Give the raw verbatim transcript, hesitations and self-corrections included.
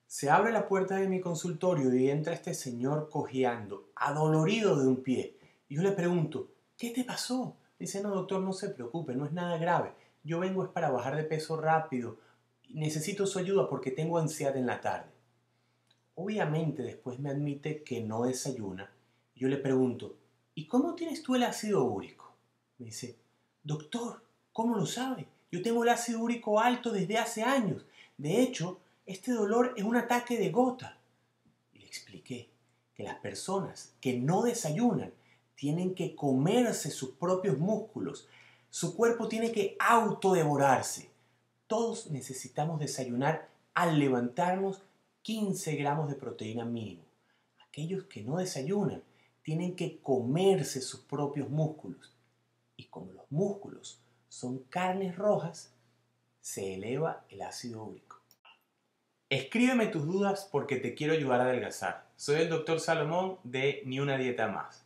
Se abre la puerta de mi consultorio y entra este señor cojeando, adolorido de un pie. Y yo le pregunto, ¿qué te pasó? Dice, no, doctor, no se preocupe, no es nada grave. Yo vengo es para bajar de peso rápido. Necesito su ayuda porque tengo ansiedad en la tarde. Obviamente después me admite que no desayuna. Yo le pregunto, ¿y cómo tienes tú el ácido úrico? Me dice, doctor, ¿cómo lo sabe? Yo tengo el ácido úrico alto desde hace años. De hecho, este dolor es un ataque de gota. Y le expliqué que las personas que no desayunan tienen que comerse sus propios músculos. Su cuerpo tiene que autodevorarse. Todos necesitamos desayunar al levantarnos quince gramos de proteína mínimo. Aquellos que no desayunan tienen que comerse sus propios músculos. Y como los músculos son carnes rojas, se eleva el ácido úrico. Escríbeme tus dudas porque te quiero ayudar a adelgazar. Soy el doctor Salomón de Ni una dieta más.